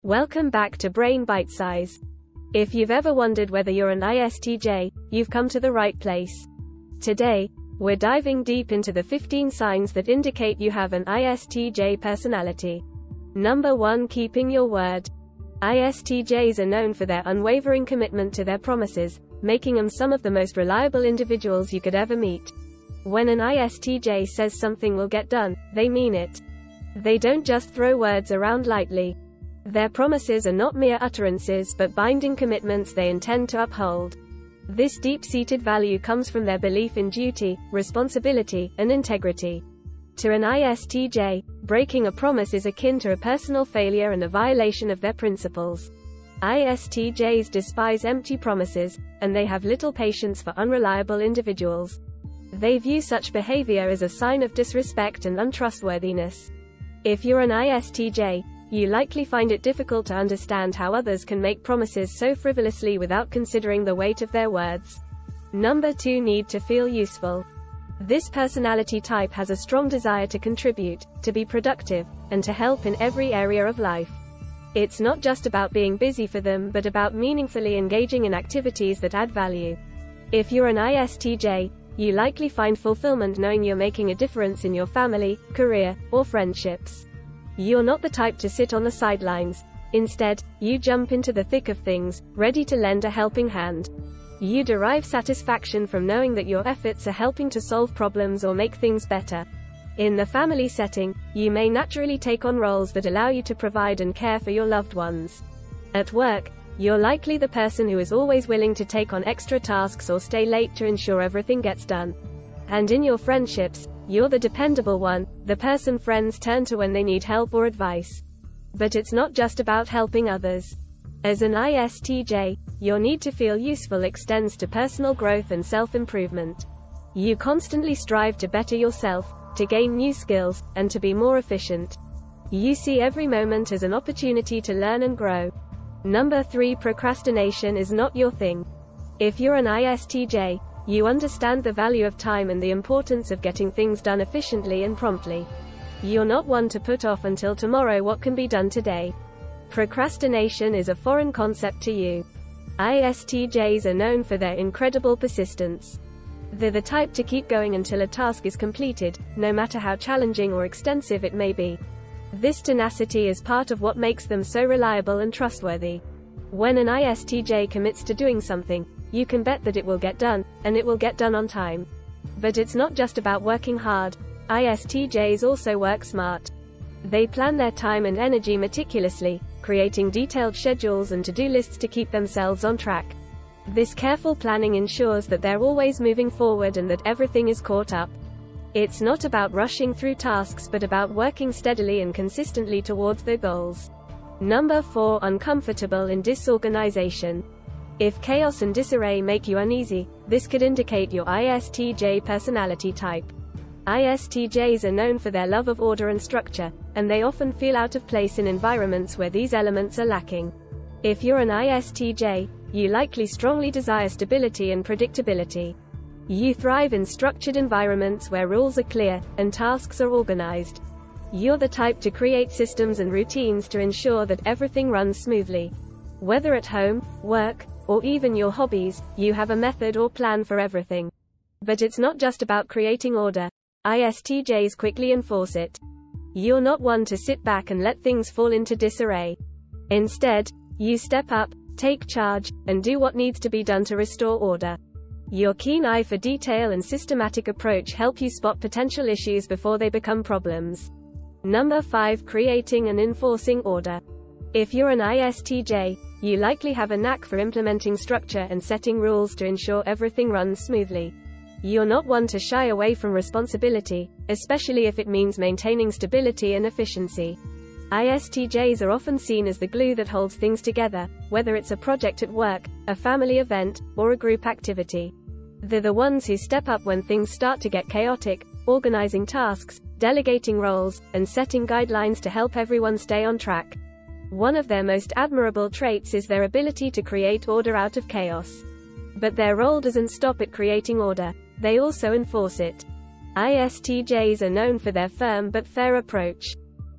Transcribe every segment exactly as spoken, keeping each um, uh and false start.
Welcome back to Brain Bite Size. If you've ever wondered whether you're an I S T J, you've come to the right place. Today, we're diving deep into the fifteen signs that indicate you have an I S T J personality. Number one. Keeping your word. I S T Js are known for their unwavering commitment to their promises, making them some of the most reliable individuals you could ever meet. When an I S T J says something will get done, they mean it. They don't just throw words around lightly. Their promises are not mere utterances but binding commitments they intend to uphold. This deep-seated value comes from their belief in duty, responsibility, and integrity. To an I S T J, breaking a promise is akin to a personal failure and a violation of their principles. I S T Js despise empty promises, and they have little patience for unreliable individuals. They view such behavior as a sign of disrespect and untrustworthiness. If you're an I S T J, you likely find it difficult to understand how others can make promises so frivolously without considering the weight of their words. Number two. Need to feel useful. This personality type has a strong desire to contribute, to be productive, and to help in every area of life. It's not just about being busy for them but about meaningfully engaging in activities that add value. If you're an I S T J, you likely find fulfillment knowing you're making a difference in your family, career, or friendships. You're not the type to sit on the sidelines. Instead, you jump into the thick of things, ready to lend a helping hand. You derive satisfaction from knowing that your efforts are helping to solve problems or make things better. In the family setting, you may naturally take on roles that allow you to provide and care for your loved ones. At work, you're likely the person who is always willing to take on extra tasks or stay late to ensure everything gets done. And in your friendships, you're the dependable one, the person friends turn to when they need help or advice. But it's not just about helping others. As an I S T J, your need to feel useful extends to personal growth and self-improvement. You constantly strive to better yourself, to gain new skills, and to be more efficient. You see every moment as an opportunity to learn and grow. Number three. Procrastination is not your thing. If you're an I S T J, you understand the value of time and the importance of getting things done efficiently and promptly. You're not one to put off until tomorrow what can be done today. Procrastination is a foreign concept to you. I S T Js are known for their incredible persistence. They're the type to keep going until a task is completed, no matter how challenging or extensive it may be. This tenacity is part of what makes them so reliable and trustworthy. When an I S T J commits to doing something, you can bet that it will get done, and it will get done on time. But it's not just about working hard. I S T Js also work smart. They plan their time and energy meticulously, creating detailed schedules and to-do lists to keep themselves on track. This careful planning ensures that they're always moving forward and that everything is caught up. It's not about rushing through tasks but about working steadily and consistently towards their goals. Number four. Uncomfortable in disorganization. If chaos and disarray make you uneasy, this could indicate your I S T J personality type. I S T Js are known for their love of order and structure, and they often feel out of place in environments where these elements are lacking. If you're an I S T J, you likely strongly desire stability and predictability. You thrive in structured environments where rules are clear, and tasks are organized. You're the type to create systems and routines to ensure that everything runs smoothly. Whether at home, work, or even your hobbies, you have a method or plan for everything. But it's not just about creating order. I S T Js quickly enforce it. You're not one to sit back and let things fall into disarray. Instead, you step up, take charge, and do what needs to be done to restore order. Your keen eye for detail and systematic approach help you spot potential issues before they become problems. Number five. Creating and enforcing order. If you're an I S T J, you likely have a knack for implementing structure and setting rules to ensure everything runs smoothly. You're not one to shy away from responsibility, especially if it means maintaining stability and efficiency. I S T Js are often seen as the glue that holds things together, whether it's a project at work, a family event, or a group activity. They're the ones who step up when things start to get chaotic, organizing tasks, delegating roles, and setting guidelines to help everyone stay on track. One of their most admirable traits is their ability to create order out of chaos. But their role doesn't stop at creating order, they also enforce it. I S T Js are known for their firm but fair approach.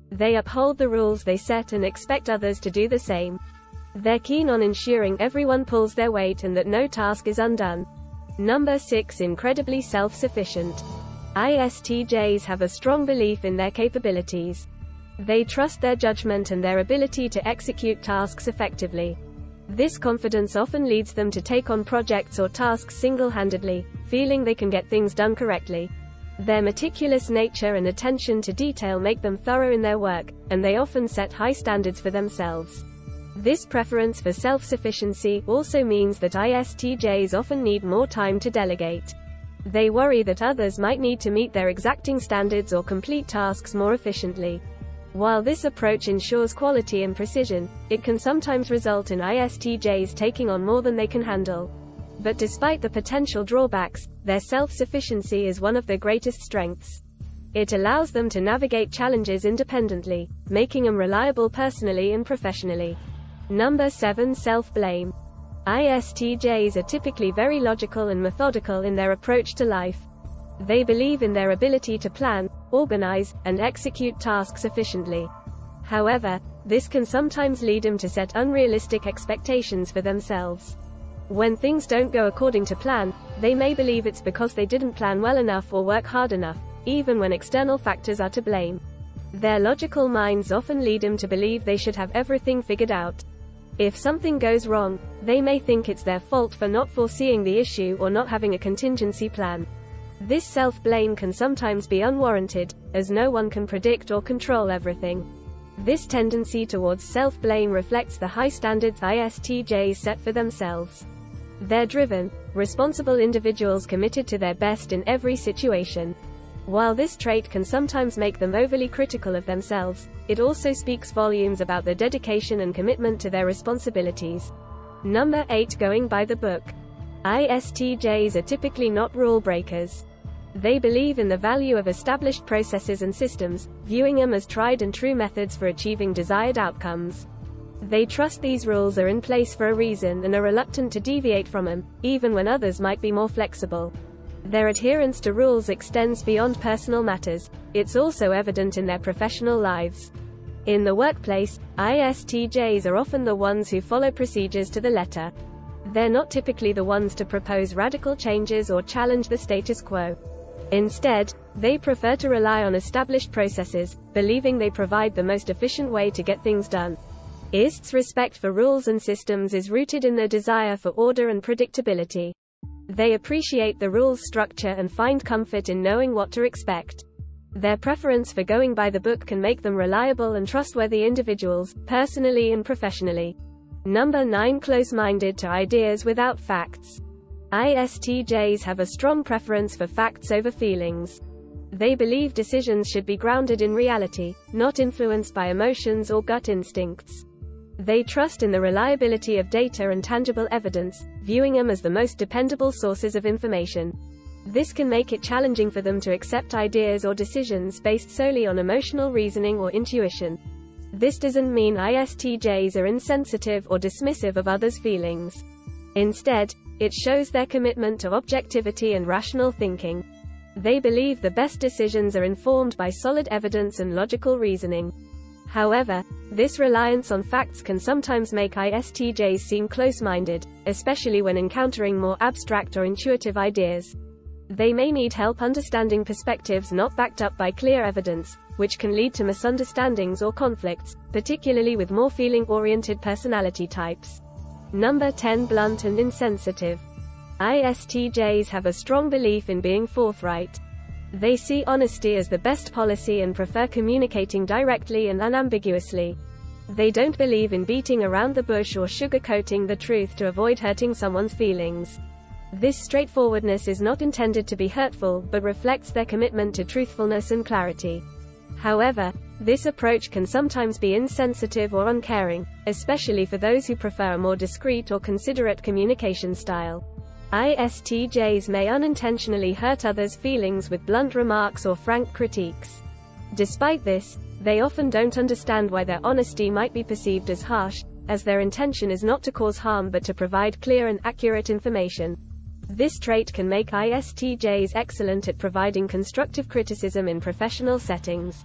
They uphold the rules they set and expect others to do the same. They're keen on ensuring everyone pulls their weight and that no task is undone. Number six. Incredibly self-sufficient. I S T Js have a strong belief in their capabilities. They trust their judgment and their ability to execute tasks effectively. This confidence often leads them to take on projects or tasks single-handedly, feeling they can get things done correctly. Their meticulous nature and attention to detail make them thorough in their work, and they often set high standards for themselves. This preference for self-sufficiency also means that I S T Js often need more time to delegate. They worry that others might need to meet their exacting standards or complete tasks more efficiently. While this approach ensures quality and precision, it can sometimes result in I S T Js taking on more than they can handle. But despite the potential drawbacks, their self-sufficiency is one of their greatest strengths. It allows them to navigate challenges independently, making them reliable personally and professionally. Number seven. Self-blame. I S T Js are typically very logical and methodical in their approach to life. They believe in their ability to plan, organize, and execute tasks efficiently. However, this can sometimes lead them to set unrealistic expectations for themselves. When things don't go according to plan, they may believe it's because they didn't plan well enough or work hard enough, even when external factors are to blame. Their logical minds often lead them to believe they should have everything figured out. If something goes wrong, they may think it's their fault for not foreseeing the issue or not having a contingency plan. This self-blame can sometimes be unwarranted, as no one can predict or control everything. This tendency towards self-blame reflects the high standards I S T Js set for themselves. They're driven, responsible individuals committed to their best in every situation. While this trait can sometimes make them overly critical of themselves, it also speaks volumes about their dedication and commitment to their responsibilities. Number eight. Going by the book. I S T Js are typically not rule breakers. They believe in the value of established processes and systems, viewing them as tried and true methods for achieving desired outcomes. They trust these rules are in place for a reason and are reluctant to deviate from them, even when others might be more flexible. Their adherence to rules extends beyond personal matters. It's also evident in their professional lives. In the workplace, I S T Js are often the ones who follow procedures to the letter. They're not typically the ones to propose radical changes or challenge the status quo. Instead, they prefer to rely on established processes, believing they provide the most efficient way to get things done. I S T's respect for rules and systems is rooted in their desire for order and predictability. They appreciate the rules structure and find comfort in knowing what to expect. Their preference for going by the book can make them reliable and trustworthy individuals, personally and professionally. Number nine. Close-minded to ideas without facts. I S T Js have a strong preference for facts over feelings. They believe decisions should be grounded in reality, not influenced by emotions or gut instincts. They trust in the reliability of data and tangible evidence, viewing them as the most dependable sources of information. This can make it challenging for them to accept ideas or decisions based solely on emotional reasoning or intuition. This doesn't mean I S T Js are insensitive or dismissive of others' feelings. Instead, it shows their commitment to objectivity and rational thinking. They believe the best decisions are informed by solid evidence and logical reasoning. However, this reliance on facts can sometimes make I S T Js seem close-minded, especially when encountering more abstract or intuitive ideas. They may need help understanding perspectives not backed up by clear evidence, which can lead to misunderstandings or conflicts, particularly with more feeling-oriented personality types. Number ten. Blunt and insensitive. I S T Js have a strong belief in being forthright. They see honesty as the best policy and prefer communicating directly and unambiguously. They don't believe in beating around the bush or sugarcoating the truth to avoid hurting someone's feelings. This straightforwardness is not intended to be hurtful, but reflects their commitment to truthfulness and clarity. However, this approach can sometimes be insensitive or uncaring, especially for those who prefer a more discreet or considerate communication style. I S T Js may unintentionally hurt others' feelings with blunt remarks or frank critiques. Despite this, they often don't understand why their honesty might be perceived as harsh, as their intention is not to cause harm but to provide clear and accurate information. This trait can make I S T Js excellent at providing constructive criticism in professional settings.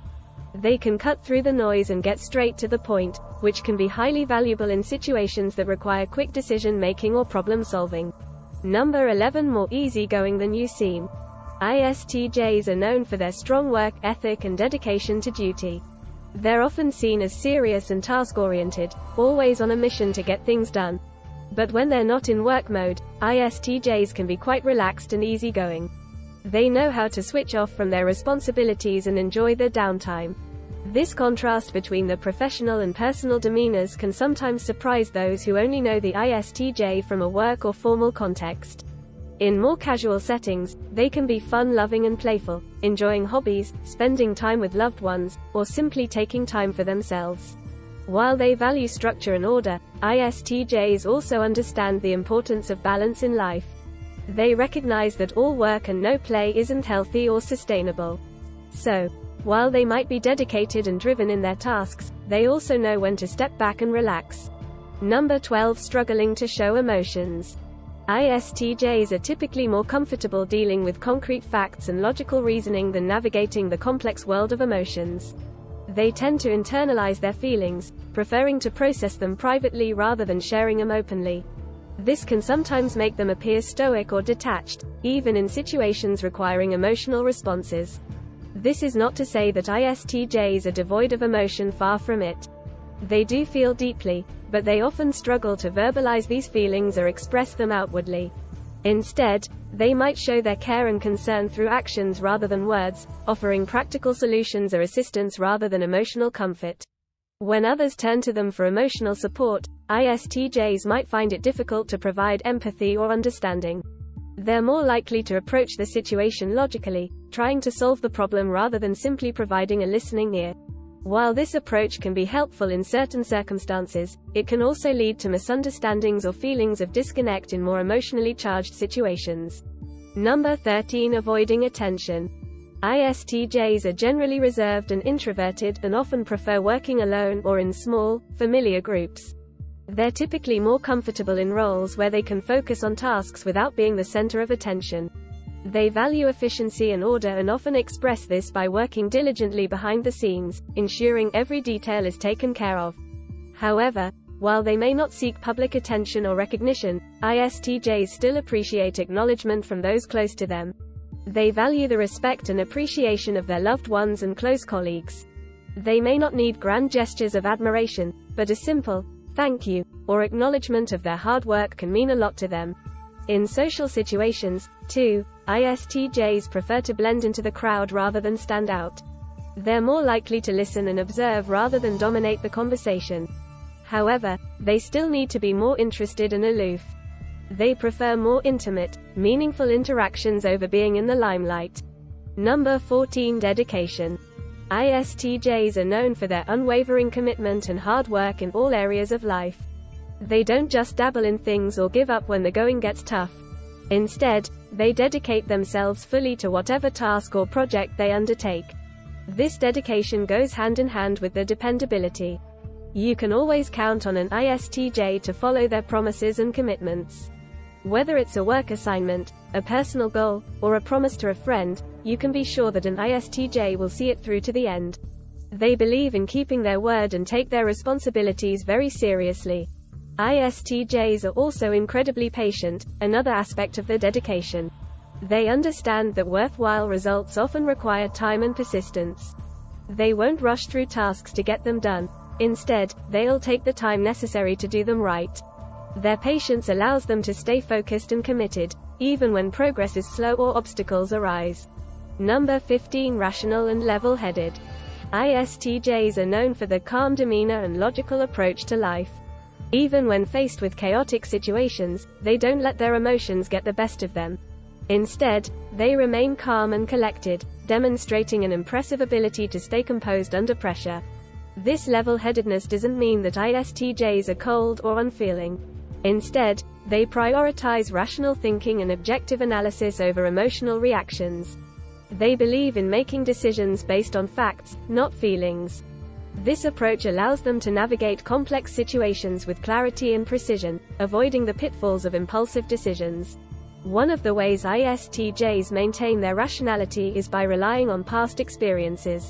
They can cut through the noise and get straight to the point, which can be highly valuable in situations that require quick decision-making or problem-solving. Number eleven. More easygoing than you seem. I S T Js are known for their strong work ethic and dedication to duty. They're often seen as serious and task-oriented, always on a mission to get things done. But when they're not in work mode, I S T Js can be quite relaxed and easygoing. They know how to switch off from their responsibilities and enjoy their downtime. This contrast between the professional and personal demeanors can sometimes surprise those who only know the I S T J from a work or formal context. In more casual settings, they can be fun-loving and playful, enjoying hobbies, spending time with loved ones, or simply taking time for themselves. While they value structure and order, I S T Js also understand the importance of balance in life. They recognize that all work and no play isn't healthy or sustainable. So, while they might be dedicated and driven in their tasks, they also know when to step back and relax. Number twelve. Struggling to show emotions. I S T Js are typically more comfortable dealing with concrete facts and logical reasoning than navigating the complex world of emotions. They tend to internalize their feelings, preferring to process them privately rather than sharing them openly. This can sometimes make them appear stoic or detached, even in situations requiring emotional responses. This is not to say that I S T Js are devoid of emotion, far from it. They do feel deeply, but they often struggle to verbalize these feelings or express them outwardly. Instead, they might show their care and concern through actions rather than words, offering practical solutions or assistance rather than emotional comfort. When others turn to them for emotional support, I S T Js might find it difficult to provide empathy or understanding. They're more likely to approach the situation logically, trying to solve the problem rather than simply providing a listening ear. While this approach can be helpful in certain circumstances, it can also lead to misunderstandings or feelings of disconnect in more emotionally charged situations. Number thirteen. Avoiding attention. I S T Js are generally reserved and introverted, and often prefer working alone or in small, familiar groups. They're typically more comfortable in roles where they can focus on tasks without being the center of attention. They value efficiency and order and often express this by working diligently behind the scenes, ensuring every detail is taken care of. However, while they may not seek public attention or recognition, I S T Js still appreciate acknowledgement from those close to them. They value the respect and appreciation of their loved ones and close colleagues. They may not need grand gestures of admiration, but a simple, thank you, or acknowledgement of their hard work can mean a lot to them. In social situations, too, I S T Js prefer to blend into the crowd rather than stand out. They're more likely to listen and observe rather than dominate the conversation. However, they still need to be more interested and aloof. They prefer more intimate, meaningful interactions over being in the limelight. Number fourteen. Dedication. I S T Js are known for their unwavering commitment and hard work in all areas of life. They don't just dabble in things or give up when the going gets tough. Instead, they dedicate themselves fully to whatever task or project they undertake. This dedication goes hand in hand with their dependability. You can always count on an I S T J to follow their promises and commitments. Whether it's a work assignment, a personal goal, or a promise to a friend, you can be sure that an I S T J will see it through to the end. They believe in keeping their word and take their responsibilities very seriously. I S T Js are also incredibly patient, another aspect of their dedication. They understand that worthwhile results often require time and persistence. They won't rush through tasks to get them done. Instead, they'll take the time necessary to do them right. Their patience allows them to stay focused and committed, even when progress is slow or obstacles arise. Number fifteen. Rational and level-headed. I S T Js are known for their calm demeanor and logical approach to life. Even when faced with chaotic situations, they don't let their emotions get the best of them. Instead, they remain calm and collected, demonstrating an impressive ability to stay composed under pressure. This level-headedness doesn't mean that I S T Js are cold or unfeeling. Instead, they prioritize rational thinking and objective analysis over emotional reactions. They believe in making decisions based on facts, not feelings. This approach allows them to navigate complex situations with clarity and precision, avoiding the pitfalls of impulsive decisions. One of the ways I S T Js maintain their rationality is by relying on past experiences.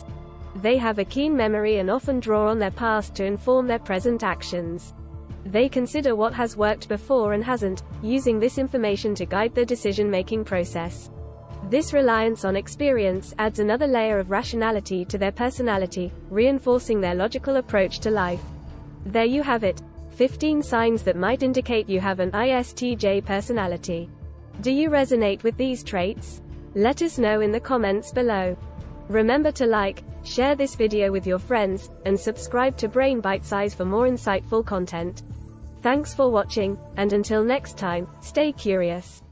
They have a keen memory and often draw on their past to inform their present actions. They consider what has worked before and hasn't, using this information to guide their decision-making process. This reliance on experience adds another layer of rationality to their personality, reinforcing their logical approach to life. There you have it, fifteen signs that might indicate you have an I S T J personality. Do you resonate with these traits? Let us know in the comments below. Remember to like, share this video with your friends, and subscribe to Brain Bite Size for more insightful content. Thanks for watching, and until next time, stay curious.